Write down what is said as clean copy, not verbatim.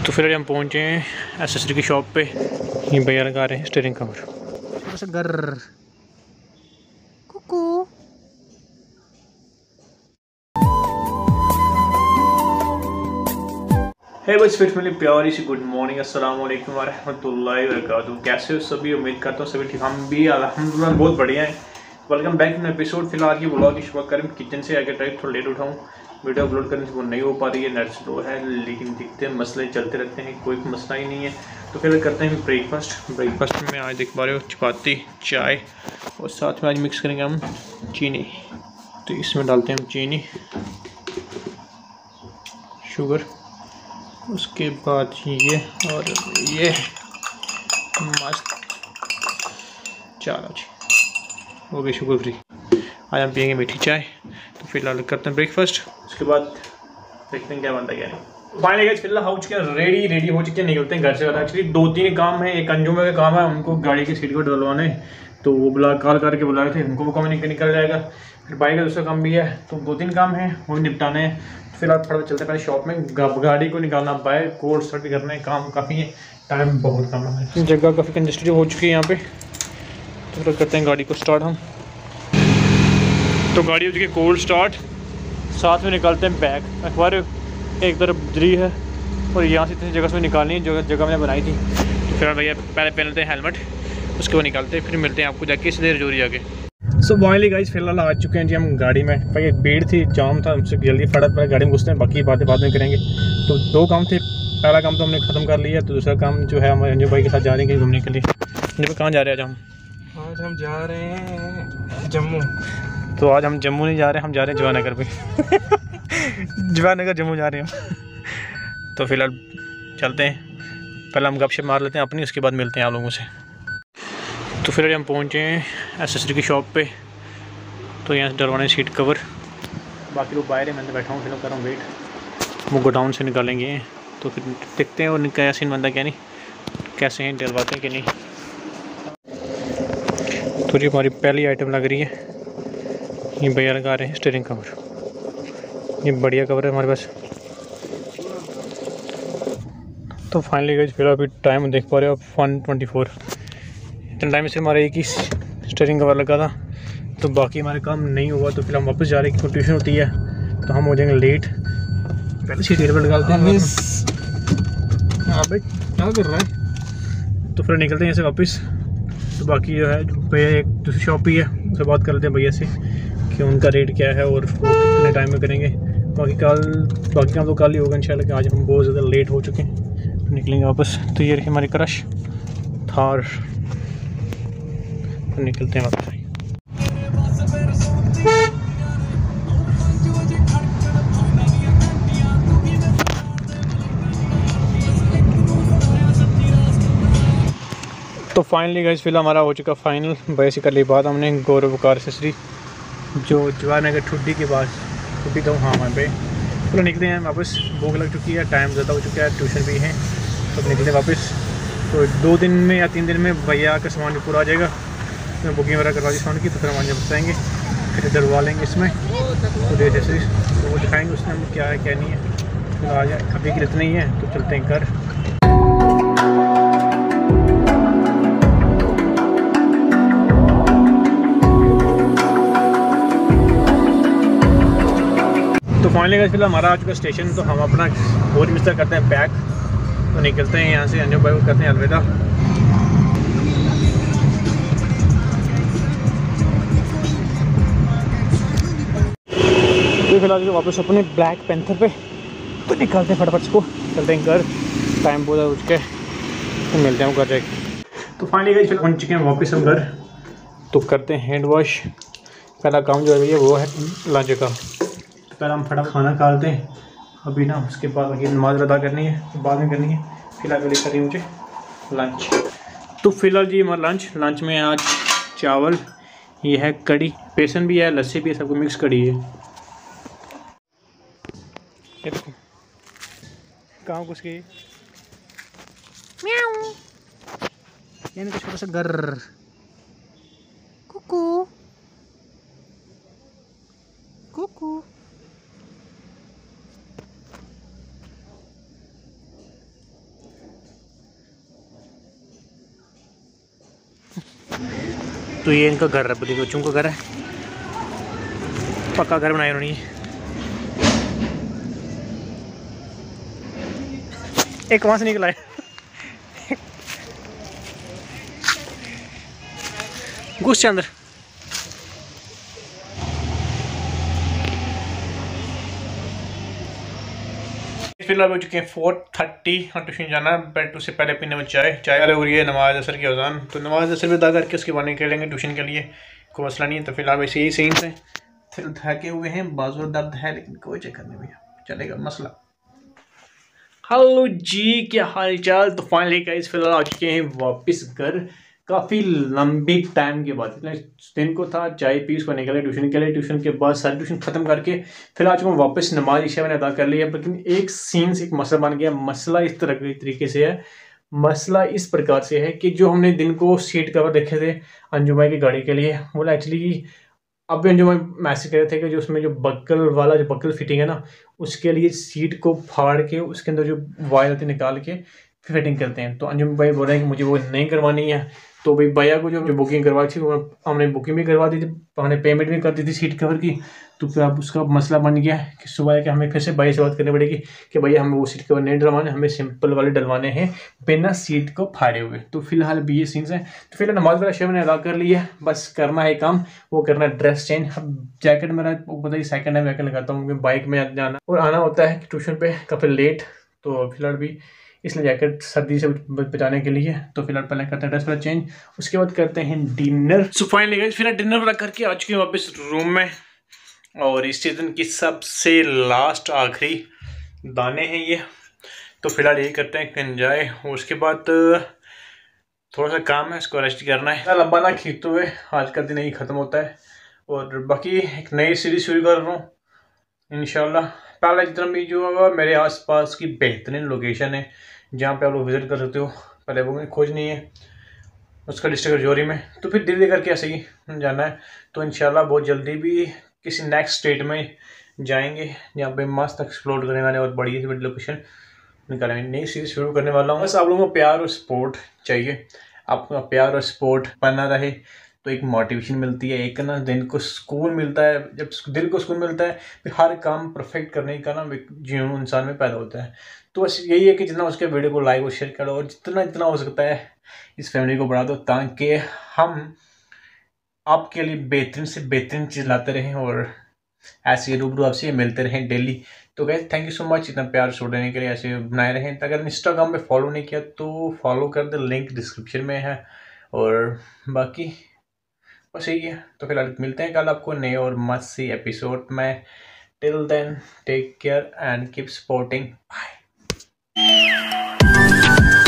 तो फिर हम पहुँचे हैं एसेसरी की शॉप पे। ये भैया लगा रहे हैं स्टीयरिंग कवर। घर कुकू। है बस फिर मेरी प्यारी सी गुड मॉर्निंग, अस्सलाम वालेकुम वरहमतुल्लाहि वबरकातुहू। कैसे हो सभी? उम्मीद करता हूँ सभी ठीक। हम भी अल्हम्दुलिल्लाह बहुत बढ़िया हैं। Welcome back to episode. फिलहाल की ब्लॉग की शुरुआत करें किचन से। आगे टाइप थोड़ा लेट उठाऊँ, वीडियो अपलोड करने से वो नहीं हो पा रही है, नेट स्लो है, लेकिन दिखते हैं मसले चलते रहते हैं, कोई मसला ही नहीं है। तो फिर करते हैं ब्रेकफास्ट में आज देख पा रहे हो चपाती चाय और साथ में आज मिक्स करेंगे हम चीनी। तो इसमें डालते हैं हम चीनी, शुगर, उसके बाद ये और ये मस्त। चलो जी, वो भी शुगर फ्री। आज हम पियेंगे मीठी चाय। तो फिलहाल करते हैं ब्रेकफास्ट, उसके बाद देखते हैं क्या बनता है क्या नहीं। फाइनली गाइस फिलहाल हो चुके हैं रेडी हो चुके हैं, निकलते हैं घर से। एक्चुअली 2-3 काम है। एक अंजुम का काम है, उनको गाड़ी की सीट को डलवाने, तो वो कॉल करके बुलाए थे, उनको वो काम निकल जाएगा। फिर बाइक का दूसरा काम भी है, तो 2-3 काम है वो निपटाने हैं। तो फिलहाल फटाफट चलते पहले शॉप में, गाड़ी को निकालना, बाइक कोड सर्ट भी करना है, काम काफ़ी है, टाइम बहुत कम है, जगह काफ़ी कंजेस्टेड हो चुकी है यहाँ पे। तो फिर करते हैं गाड़ी को स्टार्ट हम। तो गाड़ी हो चुकी है कोल्ड स्टार्ट, साथ में निकालते हैं बैग। अखबार एक तरफ दरी है और यहाँ से इतनी जगह से निकालनी है जो जगह मैंने बनाई थी। तो फिर भैया पहले पहन लेते हैं हेलमेट, उसके बाद निकालते हैं, फिर मिलते हैं आपको जाके इस देर जोरी आगे। सो फाइनली गाइस फिलहाल आ चुके हैं जी हम गाड़ी में। भाई भीड़ थी, जाम था, हमसे जल्दी फटाफट गाड़ी में घुसते हैं, बाकी बातें बाद में करेंगे। तो 2 काम थे, पहला काम तो हमने ख़त्म कर लिया। तो दूसरा काम जो है हमारे अंजू भाई के साथ जा रहे हैं कहीं घूमने के लिए। अंजू भाई कहाँ जा रहे हैं आज हम जा रहे हैं जम्मू। तो आज हम जम्मू नहीं जा रहे हैं, हम जा रहे हैं जवानगर पे। जवानगर जम्मू जा रहे हैं हम। तो फिलहाल चलते हैं, पहले हम गपशप मार लेते हैं अपनी, उसके बाद मिलते हैं आप लोगों से। तो फिर हम पहुँचे हैं एसेसरी की शॉप पे। तो यहाँ से डलवाने सीट कवर, बाकी लोग बाहर है, मैं बैठा हूँ, फिलहाल कर रहा हूँ वेट। वो गोडाउन से निकालेंगे, तो फिर देखते हैं और क्या सीन बनता क्या नहीं, कैसे हैं डलवाते हैं कि नहीं। तो जी हमारी पहली आइटम लग रही है, ये भैया लगा रहे हैं स्टीयरिंग कवर। ये बढ़िया कवर है हमारे पास। तो फाइनली गाइस फिर अभी टाइम देख पा रहे हो आप, 1:24। इतना टाइम से हमारा एक ही स्टीयरिंग कवर लगा था, तो बाकी हमारे काम नहीं हुआ। तो फिर हम वापस जा रहे हैं, क्योंकि ट्यूशन होती है, तो हम हो जाएंगे लेट। पहले सीट पर निकालते हैं। हाँ भाई क्या कर रहा है? तो फिर निकलते हैं यहाँ से वापस। तो बाकी जो है भैया एक दूसरी शॉप भी है, उससे बात कर लेते हैं भैया से कि उनका रेट क्या है और वो कितने टाइम में करेंगे। बाकी काम तो कल ही होगा इंशाल्लाह, कि आज हम बहुत ज़्यादा लेट हो चुके हैं, तो निकलेंगे वापस। तो ये रही हमारी क्रश थार, तो निकलते हैं वापस। तो फाइनली गाइस फिलहाल हमारा हो चुका फाइनल। भैया से कर ली बात हमने, गौरव कार एसेसरी जो जवानगर ठुड्डी के पास, ठुड्डी तो हाँ वहाँ पे। तो निकलते हैं वापस, भूख लग चुकी है, टाइम ज़्यादा हो चुका है, ट्यूशन भी है, तो निकलते हैं वापस। तो 2 दिन में या 3 दिन में भैया का सामान भी पूरा आ जाएगा। तो बुकिंग वगैरह करवा दी सामान की, तो फिर हम आज बताएँगे, फिर डलवा लेंगे इसमें तो डेट एसेसरी, तो वो दिखाएँगे उसमें हम क्या है क्या नहीं है। तो आज अभी के लिए इतना ही है, तो चलते हैं घर। तो फाइनली गाइस फिलहाल हमारा आ चुका स्टेशन, तो हम अपना बोझ मिस्तर करते हैं पैक, तो निकलते हैं यहाँ से। अंजू भाई को करते हैं अलविदा। तो फिलहाल वापस अपने ब्लैक पैंथर पे, तो निकलते हैं फटाफट को, चलते हैं घर। टाइम बहुत हो चुका है, तो मिलते हैं घर जाके। तो फाइनली गाइस पहुँच चुके हैं वापस हम घर, तो करते हैं हैंड वॉश। पहला काम जो है वो है लंच का। पहले हम फटाफट खाना खा लेते हैं अभी ना, उसके बाद बाकी नमाज़ अदा करनी है, तो बाद में करनी है। फिलहाल अभी कर रही मुझे लंच। तो फिलहाल जी हमारा लंच में आज चावल, ये है कड़ी, बेसन भी है, लस्सी भी है, सबको मिक्स कड़ी है। ये देखो कहाँ घुस गई, म्याऊं, यानी कि छोटा सा घर कुकू कुकू। तो ये इनका घर है, बड़ी बच्चों का घर है, पक्का घर बनाया उन्होंने। एक वहाँ से निकला है घुस के अंदर। फिलहाल हो चुके हैं 4:30 और ट्यूशन जाना है। बेड उससे पहले पीने में चाय हो रही है, नमाज असर की अज़ान, तो नमाज असर भी अदा करके उसके बाद निकलेंगे ट्यूशन के लिए, कोई मसला नहीं है। तो फिलहाल वैसे यही सीन है, फिर थके हुए हैं, बाजू दर्द है, लेकिन कोई चक्कर नहीं भैया, चलेगा मसला। हेलो जी, क्या हाल चाल। तो फाइनली गाइस फिलहाल आ चुके हैं वापस घर, काफ़ी लंबी टाइम के बाद। दिन को था चाय पी, उसको निकले ट्यूशन के लिए, ट्यूशन के बाद सारी ट्यूशन खत्म करके फिर आज मैं वापस नमाज इशा मैंने अदा कर लिया। लेकिन एक सीन से एक मसला बन गया। मसला इस तरह तरीके से है, मसला इस प्रकार से है कि जो हमने दिन को सीट कवर देखे थे अंजुमा की गाड़ी के लिए, वो एक्चुअली अब अंजुमा मैसेज कर रहे थे कि जो उसमें जो बक्कल फिटिंग है ना, उसके लिए सीट को फाड़ के उसके अंदर जो वायर होती है निकाल के फिटिंग करते हैं। तो अंजुम भाई बोल रहे हैं कि मुझे वो नहीं करवानी है। तो भाई भैया को जो बुकिंग करवाई थी वो हमने बुकिंग भी करवा दी थी, हमने पेमेंट भी कर दी थी सीट कवर की। तो फिर अब उसका मसला बन गया कि सुबह कि हमें फिर से भैया से बात करनी पड़ेगी कि भैया हमें वो सीट कवर नहीं डलवाने, हमें सिंपल वाले डलवाने हैं बिना सीट को फाड़े हुए। तो फिलहाल भी ये सीन्स हैं। तो फिलहाल नमाज वाला शेव मैंने अदा कर लिया है, बस करना है काम, वो करना है ड्रेस चेंज। अब जैकेट मेरा पता ही सेकंड टाइम जैकेट लगाता हूँ, बाइक में जाना और आना होता है ट्यूशन पे काफ़ी लेट। तो फिलहाल भी इसलिए जैकेट सर्दी से बचाने के लिए। तो फिलहाल पहले करते हैं ड्रेस वाला चेंज, उसके बाद करते हैं डिनर। सो फाइनली गाइस फिलहाल डिनर वाला करके आ चुके हैं वापस रूम में, और इस सीजन की सबसे लास्ट आखिरी दाने हैं ये। तो फिलहाल यही करते हैं एंजॉय, उसके बाद थोड़ा सा काम है, इसको रेस्ट करना है। लंबा ना खींचते हुए आज का दिन यही ख़त्म होता है, और बाकी एक नई सीरीज शुरू कर रहा हूँ इंशाल्लाह। पहले जितना भी जो मेरे आसपास की बेहतरीन लोकेशन है जहाँ पे आप लोग विज़िट कर सकते हो, पहले वो में खोजनी है, उसका डिस्ट्रिक्ट रजौरी में। तो फिर धीरे धीरे करके ऐसे ही जाना है। तो इंशाल्लाह बहुत जल्दी भी किसी नेक्स्ट स्टेट में जाएंगे जहाँ पे मस्त एक्सप्लोर करने वाले और बड़ी सी बड़ी लोकेशन निकालेंगे, नई सीरीज शुरू करने वाला हूँ। बस आप लोगों को प्यार और सपोर्ट चाहिए, आपका प्यार और सपोर्ट बना रहे तो एक मोटिवेशन मिलती है, एक ना दिन को सुकून मिलता है। जब दिल को सुकून मिलता है फिर हर काम परफेक्ट करने का ना जुनून इंसान में पैदा होता है। तो बस यही है कि जितना उसके वीडियो को लाइक और शेयर करो, और जितना जितना हो सकता है इस फैमिली को बढ़ा दो, ताकि हम आपके लिए बेहतरीन से बेहतरीन चीज़ लाते रहें और ऐसे रूबरू आपसे मिलते रहें डेली। तो guys thank you so much इतना प्यार छोड़ देने के लिए, ऐसे बनाए रहें। अगर इंस्टाग्राम पे फॉलो नहीं किया तो फॉलो कर दे, लिंक डिस्क्रिप्शन में है। और बाकी बस यही है। तो फिलहाल मिलते हैं कल आपको नए और मस्त सी एपिसोड में। Till then take care and keep supporting, bye.